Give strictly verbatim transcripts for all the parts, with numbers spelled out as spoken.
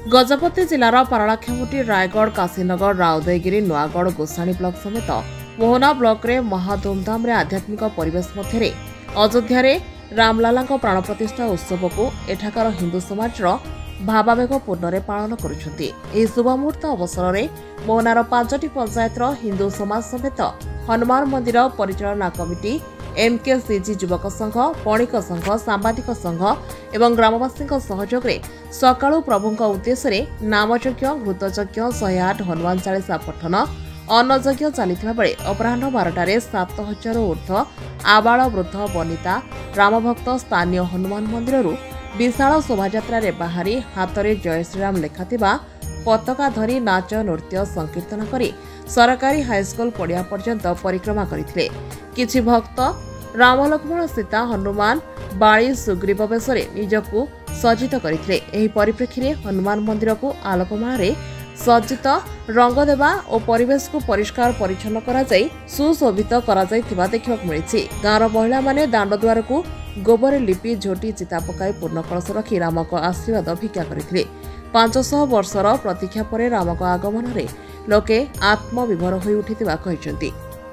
गजपति जिलार पारलाखेमुटी रायगढ़ काशीनगर राउदयगिरी नुआगढ़ गोसाणी ब्लॉक समेत मोहना ब्लॉक रे महा धूमधाम रे आध्यात्मिक परिवेश मध्य अयोध्या रामलाला प्राण प्रतिष्ठा उत्सव को एठाकार हिंदू समाज भावावेग पूर्ण पालन करुछंती। एही शुभ मुहूर्त अवसर में मोहनार पांचटी पंचायत हिंदू समाज समेत हनुमान मंदिर परिचालना कमिटी एमकेसीजी युवक संघ बणिक संघ सांबादिक संघ एवं ग्रामवासी सहयोग में सकाळु प्रभुंक उद्देश्य नामयज्ञ घृतयज्ञ शहे आठ हनुमान चालीसा पठन अन्नयज्ञ चलता बेले अपराह बारटार सात हजार ऊर्ध्व आबाल वृद्ध वनिता रामभक्त स्थानीय हनुमान मंदिर विशाल शोभायात्रा बाहरी हाथ में जय श्रीराम लेखाथिबा पताका धरी नाच नृत्य संकीर्तन करी सरकारी हाईस्कल पड़िया पर्यंत परिक्रमा करथिले। किछि भक्त राम लक्ष्मण सीता हनुमान बाड़ी सुग्रीव वेश निजकू सज्जित करथिले। एही परिप्रेक्षी रे हनुमान मंदिर को आलोकमाला सज्जित रंग देवा और परिवेश को परिष्कार परिच्छन्न करा जाई सुशोभित करा जाइथिबा देखिबाक मिलिछि। गाँवर महिला माने दांड द्वार को गोबर लिपि झोटी चिता पकाई पूर्ण कलश रखी राम को आशीर्वाद भिक्षा करथिले। पांचश वर्षर प्रतीक्षा पर राम को आगमन रे लोके आत्मविभोर होई उठिथिबा कहिसंती।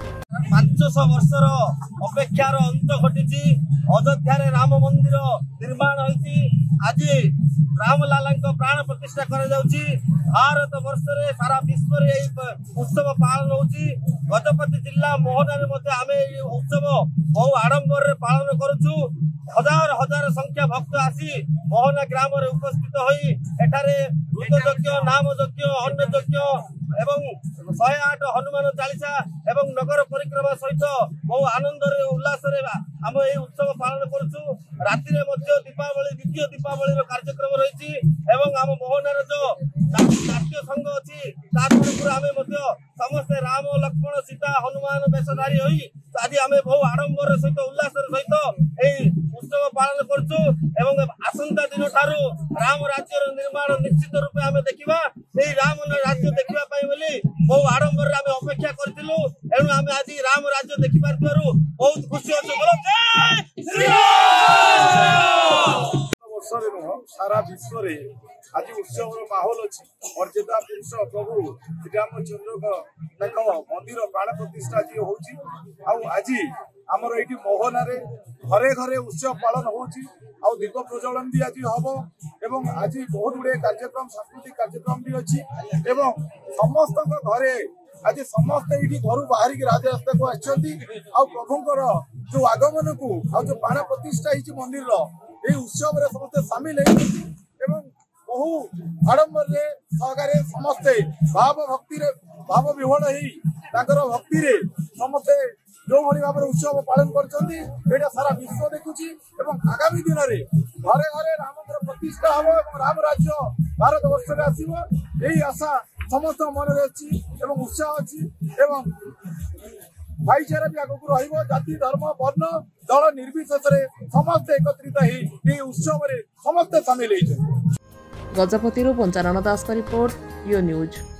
पांचश वर्षर अपेक्षार अंत घटी अयोध्या राम मंदिर निर्माण होती। आज रामलाला प्राण प्रतिष्ठा कर भारत वर्ष रे सारा विश्व रे उत्सव पालन होती। गजपति जिला मोहनार आम उत्सव बहु आडंबर पालन करुचु। हजार हजार संख्या भक्त आसी मोहना ग्राम रे उपस्थित होई एठारे घृतयज्ञ नामयज्ञ अन्नयज्ञ एवं शहे आठ हनुमान चालीसा एवं नगर परिक्रमा सहित बहु आनंद उल्लास आम ये उत्सव पालन करुचु। राति दीपावली द्वितीय दीपावली कार्यक्रम रही आम मोहनार जो नाट्य संघ अच्छी आम समस्ते राम लक्ष्मण सीता हनुमान वेशधारी होई आज आम बहु आडंबर सहित उल्लास सहित उत्सव पालन करुचु। आसंता दिन ठारू राम राज्य निर्माण निश्चित रूपे आम देखा राम राज्य देखा बहु आडंबर आम अपेक्षा करूँ। एणु आम आज राम राज्य देखि पारु बहुत खुशी अच्छे। सारा विश्व रे आज उत्सव माहौल अच्छी मर्यादा पुरुष प्रभु श्रीरामचंद्र मंदिर प्राण प्रतिष्ठा जी होची। आज आमर ये मोहना रे घरे घरे उत्सव पालन होची। आउ दीप प्रज्वलन भी आज हम एवं आज बहुत गुड़े कार्यक्रम सांस्कृतिक कार्यक्रम भी अच्छी एवं समस्त घरे आज समस्ते ये घर बाहर राजरास्ता को आछंती। आउ प्रभुंकर जो आगमन को आउ जो प्राण प्रतिष्ठा होची मंदिर ये उत्सव रे समस्ते शामिल एवं बहु आडंबर सहकारे समस्ते भाव भक्ति रे भाव विह्वल हो भक्ति रे समस्ते जो भाई भाव उत्सव पालन कर सारा विश्व देखुची। आगामी दिन में घरे घरे राम प्रतिष्ठा हम राम राज्य भारत वर्ष में आसो यही आशा समस्त मन में अच्छी उत्साह अच्छी भाईचारा भी आगक रही धर्म वर्ण दल निर्विशेष समस्ते एकत्रित हो उत्सव में समस्ते सामिल। गजपति पंचानन दास का रिपोर्ट यो न्यूज।